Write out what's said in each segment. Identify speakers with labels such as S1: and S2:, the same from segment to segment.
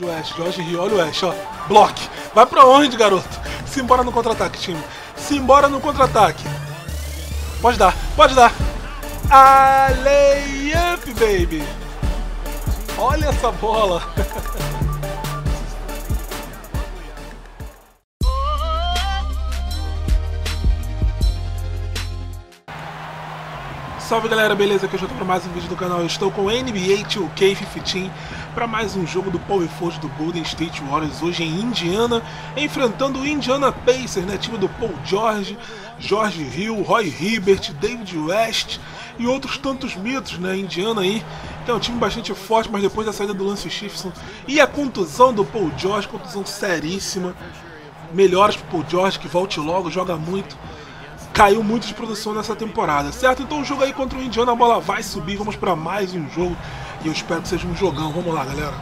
S1: David West, George Hill, olha o West, ó. Bloque. Vai pra onde, garoto? Simbora no contra-ataque, time. Simbora no contra-ataque. Pode dar, pode dar. Alley-up, baby. Olha essa bola. Salve galera, beleza? Aqui eu já tô para mais um vídeo do canal. Eu estou com NBA 2K15 para mais um jogo do Power Force do Golden State Warriors, hoje em Indiana, enfrentando o Indiana Pacers, né? Time do Paul George, George Hill, Roy Hibbert, David West e outros tantos mitos, né? Indiana aí, que é um time bastante forte, mas depois da saída do Lance Stephenson e a contusão do Paul George, contusão seríssima. Melhoras pro Paul George, que volte logo, joga muito. Caiu muito de produção nessa temporada, certo? Então o jogo aí contra o Indiana, a bola vai subir, vamos para mais um jogo e eu espero que seja um jogão. Vamos lá, galera.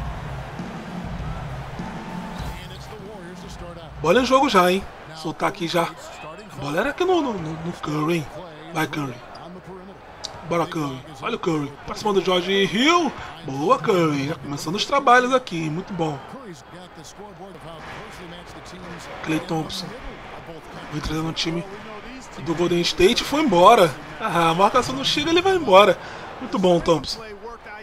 S1: Bola em jogo já, hein? Soltar aqui já. A bola era aqui no Curry, hein? Vai, Curry. Bora, Curry. Olha o Curry. Pra cima do George Hill. Boa, Curry. Já começando os trabalhos aqui, muito bom. Klay Thompson. Vou entrar no time do Golden State, foi embora. Ah, a marcação não chega, ele vai embora. Muito bom, Thompson. Olha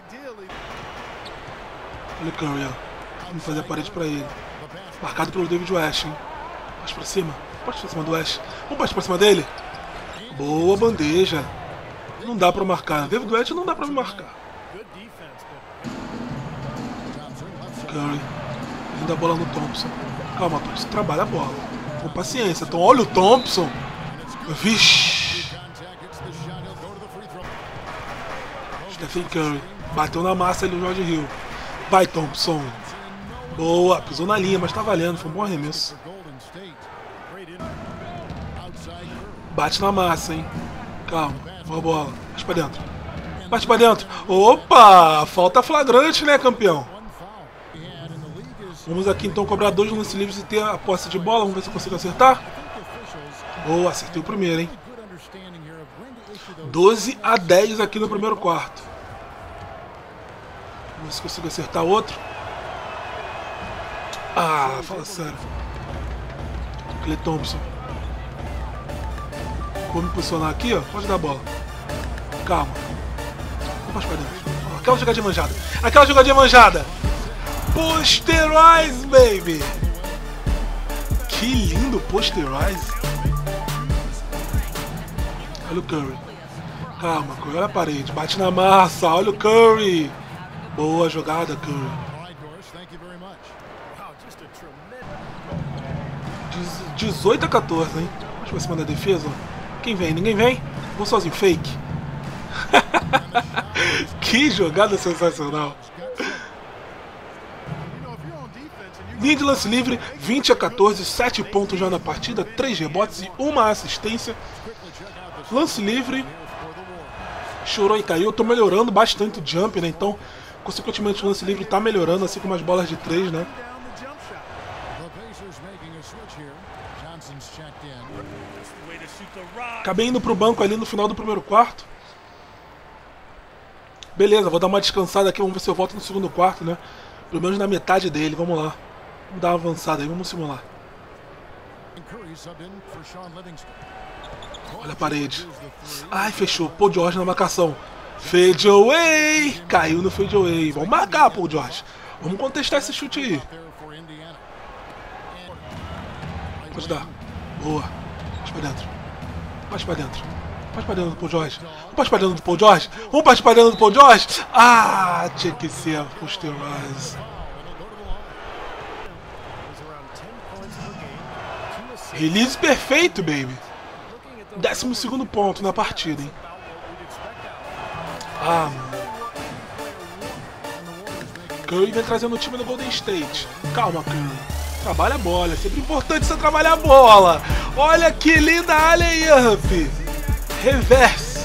S1: o Curry, ó. Vamos fazer a parede pra ele. Marcado pelo David West, hein? Mais pra cima. Pode pra cima do West. Vamos partir pra cima dele. Boa bandeja. Não dá pra marcar. David West não dá pra me marcar. Curry. Ainda a bola no Thompson. Calma, Thompson. Trabalha a bola. Com paciência. Então, olha o Thompson. Vixe! Stephen Curry bateu na massa ali o George Hill. Vai, Thompson. Boa, pisou na linha, mas tá valendo. Foi um bom arremesso. Bate na massa, hein? Calma, boa bola. Bate pra dentro. Bate pra dentro. Opa! Falta flagrante, né, campeão? Vamos aqui então cobrar 2 lances livres e ter a posse de bola. Vamos ver se eu consigo acertar. Boa, acertei o primeiro, hein? 12-10 aqui no primeiro quarto. Vamos ver se consigo acertar outro. Ah, fala sério. Klay Thompson. Vou me posicionar aqui, ó. Pode dar a bola. Calma. Vamos pra dentro. Aquela jogadinha manjada. Aquela jogadinha manjada. Posterize, baby. Que lindo posterize. Olha o Curry. Calma, Curry. Olha a parede. Bate na massa. Olha o Curry. Boa jogada, Curry. 18-14, hein? Vamos pra cima da defesa. Quem vem? Ninguém vem? Vou sozinho. Fake. Que jogada sensacional. Linha de lance livre. 20-14. 7 pontos já na partida. 3 rebotes e 1 assistência. Lance livre, chorou e caiu. Eu tô melhorando bastante o jump, né? Então, consequentemente, o lance livre tá melhorando, assim como as bolas de 3, né? Acabei indo pro banco ali no final do primeiro quarto. Beleza, vou dar uma descansada aqui. Vamos ver se eu volto no segundo quarto, né? Pelo menos na metade dele. Vamos lá. Vamos dar uma avançada aí, vamos simular. Olha a parede. Ai, fechou. Paul George na marcação. Fade away. Caiu no fade away. Vamos marcar, Paul George. Vamos contestar esse chute aí. Pode dar. Boa. Pode pra dentro. Pode pra dentro. Pode pra dentro do Paul George. Vamos partir pra dentro do Paul George. Vamos partir pra dentro do Paul George. Ah, tinha que ser a posterize. Release perfeito, baby. 12º ponto na partida, hein? Ah, mano. Curry vem trazendo o time do Golden State. Calma, Curry. Trabalha a bola. É sempre importante você trabalhar a bola. Olha que linda alley-up. Reverse.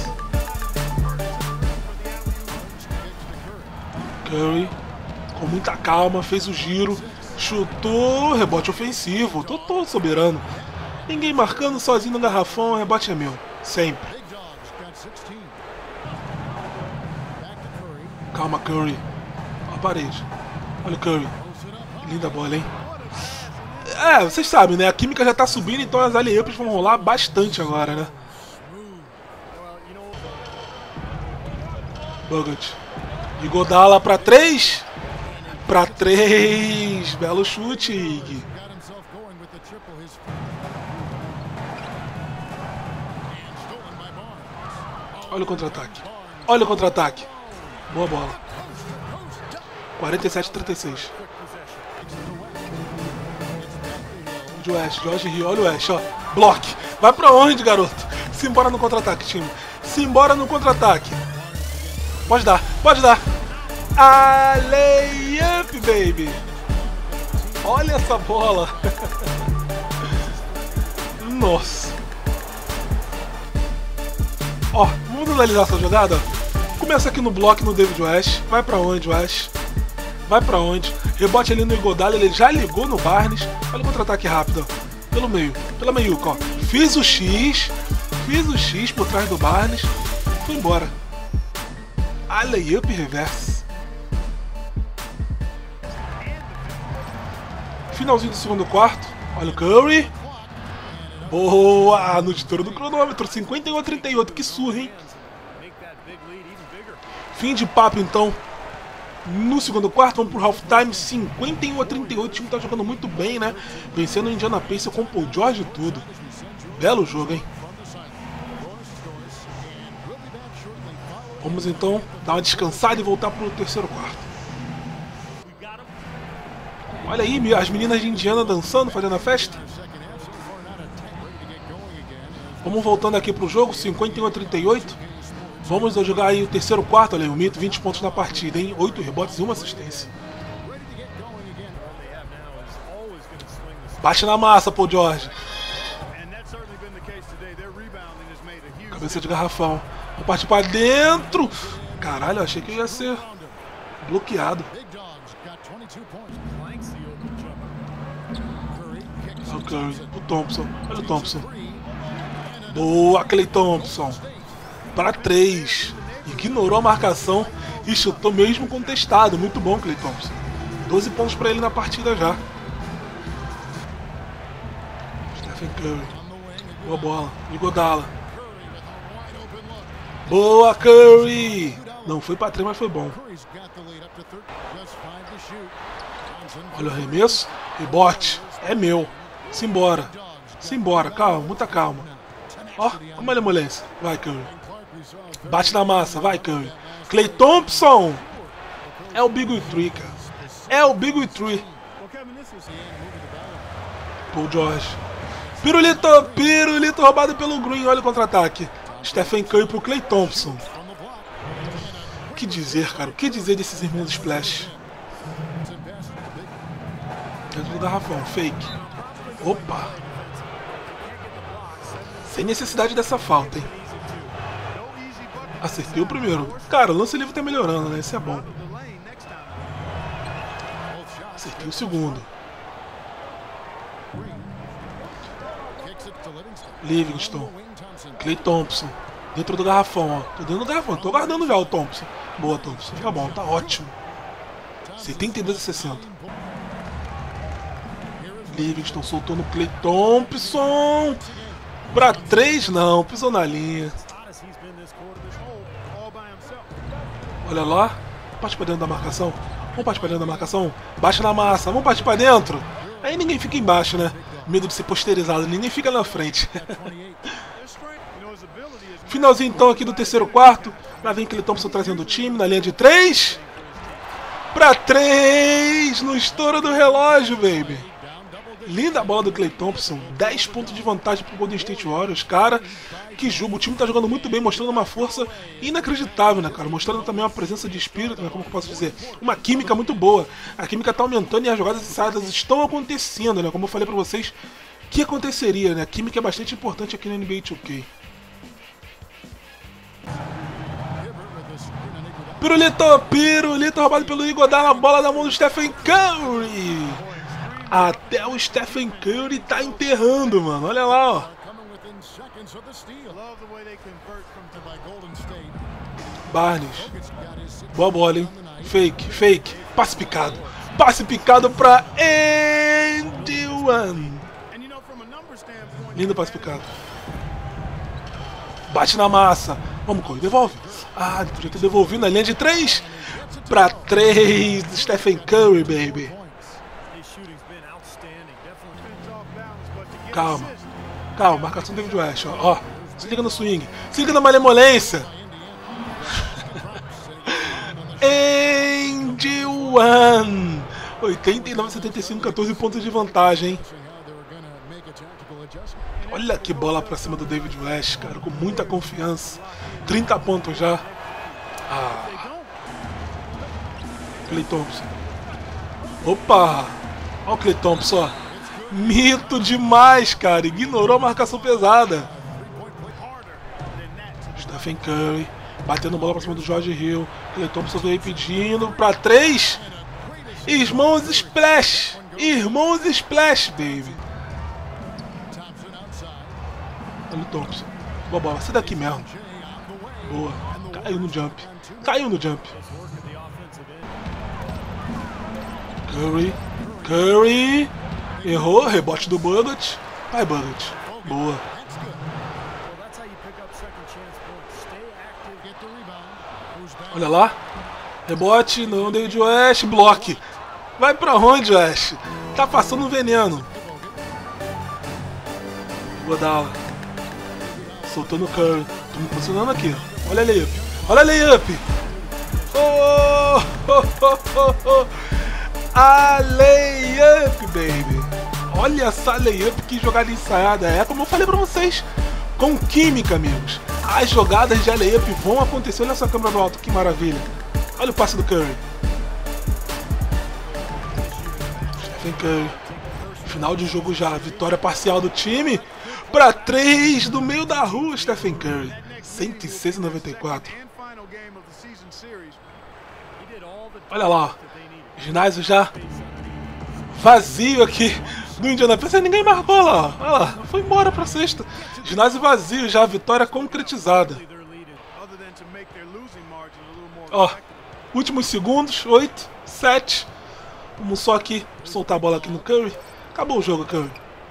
S1: Curry, com muita calma, fez o giro. Chutou. Rebote ofensivo. Tô soberano. Ninguém marcando, sozinho no garrafão, o rebote é meu. Sempre. Calma, Curry. Olha a parede. Olha o Curry. Linda bola, hein? É, vocês sabem, né? A química já tá subindo, então as alley-oops vão rolar bastante agora, né? Bogut. Iguodala pra 3. Pra 3. Belo chute, Ig. Olha o contra-ataque. Olha o contra-ataque. Boa bola. 47-36. Josh Rio, olha o West, ó. Block. Vai pra onde, garoto? Simbora no contra-ataque, time. Simbora no contra-ataque. Pode dar, pode dar. Alley-up, baby. Olha essa bola. Nossa. Ó, vamos analisar essa jogada. Começa aqui no bloco no David West. Vai pra onde, West? Vai pra onde? Rebote ali no Iguodala, ele já ligou no Barnes. Olha o contra-ataque rápido, ó. Pelo meio, pela meiuca, ó. Fiz o X por trás do Barnes. Fui embora. Alley-up reverse. Finalzinho do segundo quarto. Olha o Curry. Boa! No editor do cronômetro. 51-38. Que surra, hein? Fim de papo, então. No segundo quarto, vamos pro halftime. 51-38. O time tá jogando muito bem, né? Vencendo o Indiana Pacers com o Paul George e tudo. Belo jogo, hein? Vamos então dar uma descansada e voltar pro terceiro quarto. Olha aí, as meninas de Indiana dançando, fazendo a festa. Vamos voltando aqui pro jogo, 51-38. Vamos jogar aí o terceiro quarto, olha aí, o Mito, 20 pontos na partida, hein? 8 rebotes e 1 assistência. Bate na massa, Paul George. Cabeça de garrafão. Vou partir pra dentro. Caralho, eu achei que ia ser bloqueado. Olha o Curry, o Thompson. Olha o Thompson. Boa, Klay Thompson. Para 3. Ignorou a marcação e chutou mesmo contestado. Muito bom, Klay Thompson. 12 pontos para ele na partida já. Stephen Curry. Boa bola. Iguodala. Boa, Curry. Não foi para 3, mas foi bom. Olha o arremesso. Rebote. É meu. Simbora. Simbora. Calma, muita calma. Ó, como ele amolece. Vai, Curry. Bate na massa. Vai, Curry. Klay Thompson. É o Big Three, cara. É o Big Three. Paul George. Pirulito roubado pelo Green. Olha o contra-ataque. Stephen Curry pro Klay Thompson. O que dizer, cara? O que dizer desses irmãos Splash? Dentro do garrafão. Fake. Opa. Sem necessidade dessa falta, hein? Acertei o primeiro. Cara, o lance livre tá melhorando, né? Isso é bom. Acertei o segundo. Livingston. Klay Thompson. Dentro do garrafão, ó. Tô dentro do garrafão. Tô guardando já o Thompson. Boa, Thompson. Tá bom, tá ótimo. 72-60. Livingston soltou no Klay Thompson. Pra 3 não, pisou na linha. Olha lá. Parte pra dentro da marcação. Vamos partir pra dentro da marcação. Baixa na massa. Vamos partir pra dentro. Aí ninguém fica embaixo, né? Medo de ser posterizado. Ninguém fica na frente. Finalzinho então aqui do terceiro quarto. Lá vem Klay Thompson trazendo o time na linha de 3. Pra 3. No estouro do relógio, baby. Linda a bola do Klay Thompson. 10 pontos de vantagem pro Golden State Warriors. Cara, que jogo. O time tá jogando muito bem, mostrando uma força inacreditável, né, cara? Mostrando também uma presença de espírito, né? Como que eu posso dizer? Uma química muito boa. A química tá aumentando e as jogadas ensaiadas estão acontecendo, né? Como eu falei pra vocês, que aconteceria, né? A química é bastante importante aqui no NBA 2K. Pirulito roubado pelo Iguodala, a bola na mão do Stephen Curry. Até o Stephen Curry tá enterrando, mano. Olha lá, ó. Barnes. Boa bola, hein? Fake. Passe picado. Passe picado para Andy One. Lindo passe picado. Bate na massa. Vamos, Curry, devolve. Ah, podia ter devolvido na linha de 3. Para 3, Stephen Curry, baby. Calma. Calma, marcação do David West. Ó, se liga no swing. Se liga na malemolência. Andy One. 89-75, 14 pontos de vantagem, hein? Olha que bola pra cima do David West, cara, com muita confiança. 30 pontos já. Ah. Klay Thompson. Opa! Olha o Klay Thompson, ó. Mito demais, cara. Ignorou a marcação pesada. Stephen Curry batendo bola pra cima do George Hill. Klay Thompson veio pedindo pra 3. Irmãos Splash. Irmãos Splash, baby. Klay Thompson. Boa bola. Sai daqui mesmo. Boa. Caiu no jump. Caiu no jump. Curry. Curry. Errou. Rebote do Bucket. Vai, Bucket. Boa. Olha lá. Rebote. Não, David West. Bloque. Vai pra onde, West? Tá passando um veneno. Godala. Soltando o Curry. Tô me posicionando aqui. Olha a layup. Olha a layup. Oh, oh, oh, oh, oh. A layup, baby. Olha essa layup, que jogada ensaiada. É como eu falei pra vocês. Com química, amigos. As jogadas de layup vão acontecer. Olha essa câmera do alto, que maravilha. Olha o passe do Curry. Stephen Curry. Final de jogo já. Vitória parcial do time. Para 3 do meio da rua, Stephen Curry. 106-94. Olha lá. Ginásio já vazio aqui do Indiana Pacers. Ninguém marcou lá. Olha lá. Foi embora para sexta. Ginásio vazio já. Vitória concretizada. Ó. Últimos segundos. 8, 7. Vamos só aqui soltar a bola aqui no Curry. Acabou o jogo, Curry.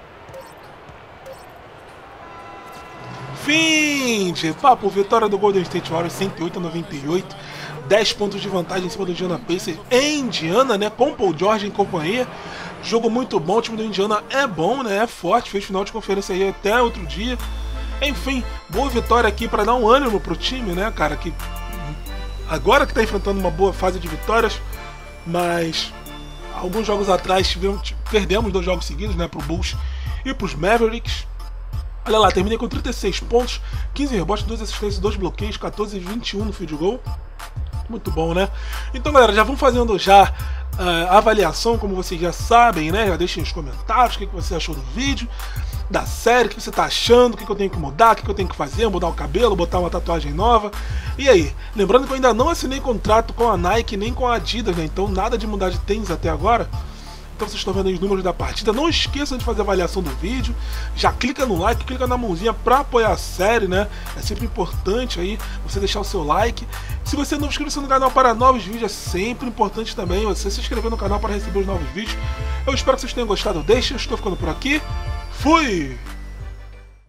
S1: Fim de papo. Vitória do Golden State Warriors 108-98. 10 pontos de vantagem em cima do Indiana Pacers em Indiana, né? Com Paul George em companhia. Jogo muito bom. O time do Indiana é bom, né? É forte. Fez final de conferência aí até outro dia. Enfim, boa vitória aqui para dar um ânimo pro time, né, cara? Que agora que tá enfrentando uma boa fase de vitórias, mas alguns jogos atrás perdemos 2 jogos seguidos, né? Pro Bulls e pros Mavericks. Olha lá, terminei com 36 pontos, 15 rebotes, 2 assistências, 2 bloqueios, 14 e 21 no field goal. Muito bom, né? Então, galera, já vamos fazendo já a avaliação, como vocês já sabem, né? Já deixem nos comentários o que você achou do vídeo, da série, o que você tá achando, o que eu tenho que mudar, o que eu tenho que fazer, mudar o cabelo, botar uma tatuagem nova. E aí? Lembrando que eu ainda não assinei contrato com a Nike nem com a Adidas, né? Então nada de mudar de tênis até agora. Então vocês estão vendo aí os números da partida. Não esqueçam de fazer a avaliação do vídeo. Já clica no like, clica na mãozinha para apoiar a série, né? É sempre importante aí você deixar o seu like. Se você não inscreveu no canal para novos vídeos, é sempre importante também você se inscrever no canal para receber os novos vídeos. Eu espero que vocês tenham gostado. Deixa, eu estou ficando por aqui. Fui!